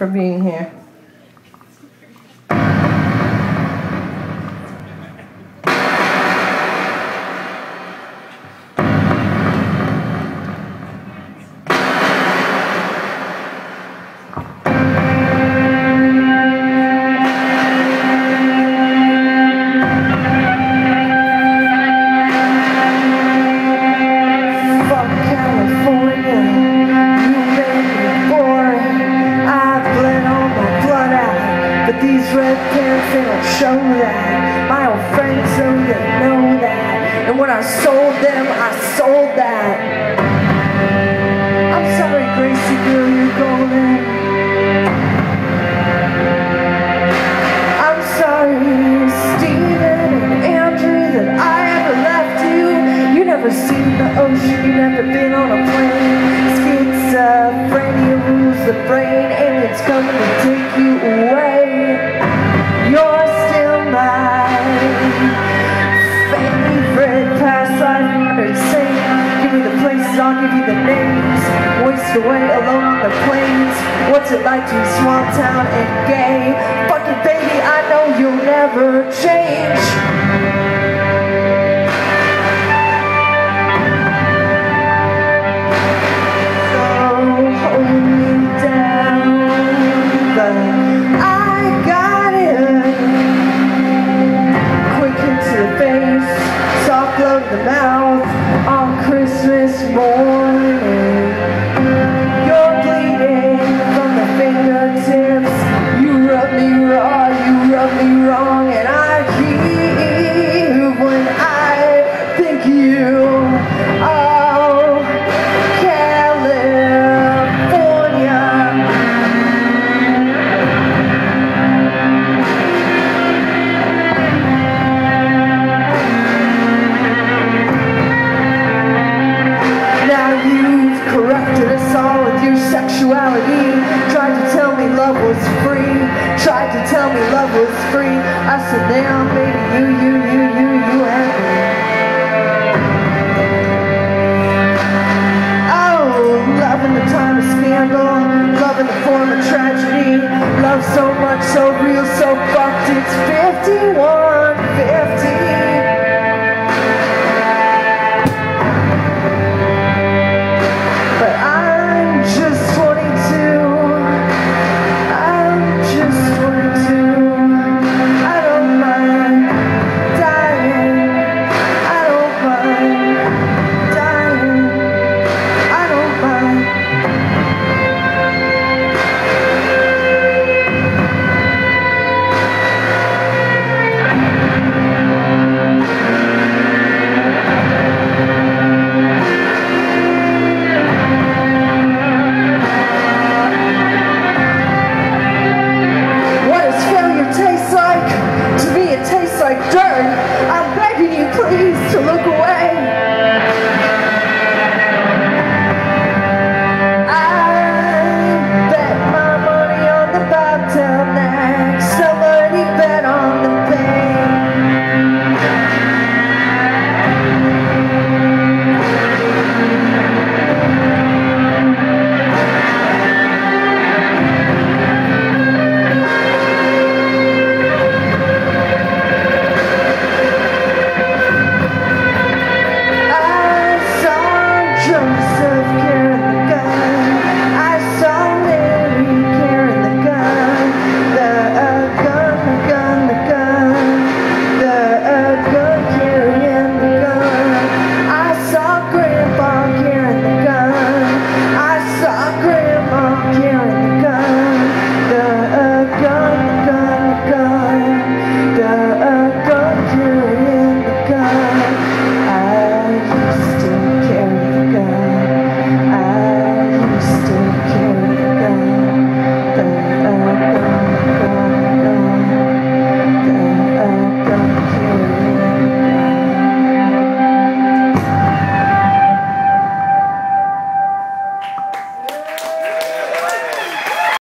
for being here. These red pants, they don't show that. My old friends know they know that. And when I sold them, I sold that. I'm sorry, Gracie girl, you're golden. I'm sorry, Steven and Andrew, that I ever left you. You never seen the ocean, you never been on a plane. Schizophrenia rules the brain, aliens coming to take you away. You're still my favorite past life wonder saint. Give me the places, I'll give you the names. Waste away alone on the plains. What's it like to be small town and gay? Fuck it, baby, I know you'll never change. The mouth on Christmas morning. You're bleeding from the fingertips. You rub me raw, you rub me wrong, and I heave when I think you. Oh, California. Corrupted us all with your sexuality. Tried to tell me love was free. Tried to tell me love was free. I said, damn, baby, you and me. Oh, love in the time of scandal. Love in the form of tragedy. Love so much, so real, so fucked. It's 51.